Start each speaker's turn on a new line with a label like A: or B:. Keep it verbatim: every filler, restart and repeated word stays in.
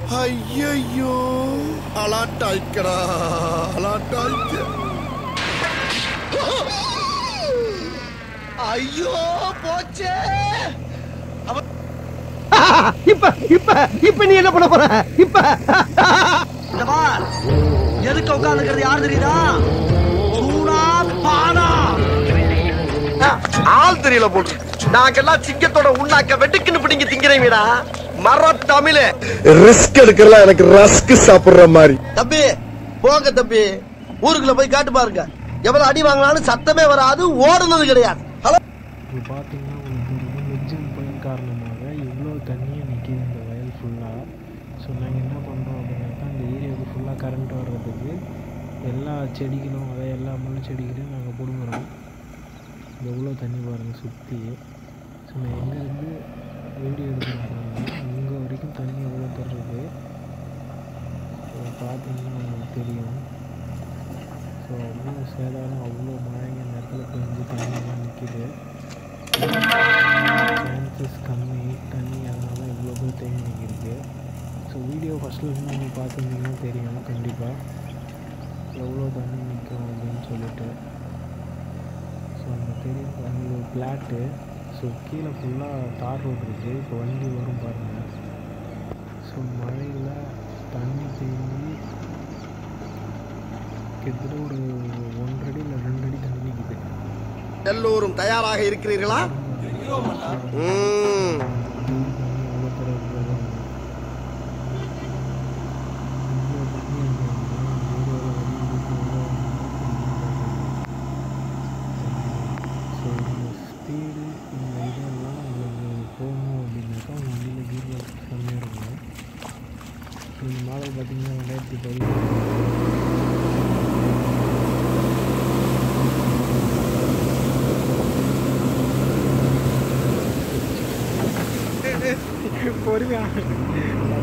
A: ஐயோ அலாட்டாய்க்கடா அலாட்டாய்க்க. ஐயோ போச்சே.
B: இப்ப இப்ப இப்ப நீ என்ன பண்ண போற? இப்ப
C: எதுக்கு உட்கார்ந்துக்கிறது யாரு தெரியுதா? சூடா பானா
B: ஆள் தெரியல போட்டு நாங்கெல்லாம் சிங்கத்தோட உண்ணாக்க வெட்டுக்குன்னு பிடிங்க திங்கிறீங்கடா. மர தமிழே
A: ரிஸ்க் எடுக்கிறலாம் எனக்கு ரஸ்க் சாப்பிடுற மாதிரி.
C: தம்பி போங்க தம்பி, ஊருக்குள்ள போய் காட்டு பாருங்க. எவ்வளவு அடி வாங்கினாலும் சத்தமே வராது, ஓடுனது கிடையாது. ஹலோ
D: பார்த்தீங்கன்னா உங்களுக்கு வெஜ்ஜன் புயல் காரணமாக இவ்வளோ தண்ணியை நிற்கிது இந்த வயல் ஃபுல்லாக. ஸோ நாங்கள் என்ன பண்ணுறோம் அப்படின்னாக்கா அந்த ஏரியாவுக்கு ஃபுல்லாக கரண்ட் வர்றதுக்கு எல்லா செடிகளும் அதை எல்லா முள் செடிகளையும் நாங்கள் பிடுங்குறோம். எவ்வளோ தண்ணி பாருங்கள் சுற்றி. ஸோ நான் எங்கேருந்து வீடியோ எடுக்கிறோம் பாருங்கள், இங்கே வரைக்கும் தண்ணி எவ்வளோ தர்றது பார்த்தீங்கன்னா உங்களுக்கு தெரியும். ஸோ அவ்வளோ சேதாரம், அவ்வளோ மழைங்க இந்த இடத்துல பெஞ்சு தண்ணியெல்லாம் நிற்கிது. சான்சஸ் கம்மி தண்ணி, அதனால இவ்வளோ பேர் தேங்கி நிற்கிருக்கு. ஸோ வீடியோ ஃபஸ்ட்லேருந்து நீங்கள் பார்த்துருந்தீங்கன்னா தெரியும் கண்டிப்பாக எவ்வளோ தண்ணி நிற்கும் அப்படின்னு சொல்லிட்டு. ஸோ அங்கே தெரியும் அங்கே ஒரு பிளாட்டு. ஸோ கீழே ஃபுல்லாக தார் ரோடு இருக்குது. இப்போ வண்டி வரும் பாருங்கள். ஸோ மழையில் தண்ணி தேங்கி கிட்டத்தட்ட ஒரு ஒன்றரை இல்லை ரெண்டு அடி தண்ணி நிற்குது.
B: எல்லோரும் தயாராக இருக்கிறீர்களா?
D: ஸ்பீடு இந்த இதெல்லாம் உங்களுக்கு போகணும் அப்படின்னாக்கா உங்கள் வண்டியில் கீர் பாக்ஸ் கம்மியாக இருக்கும். இந்த மாடல் பார்த்திங்கன்னா ரெண்டாயிரத்தி பதினேழு பொறுமையாக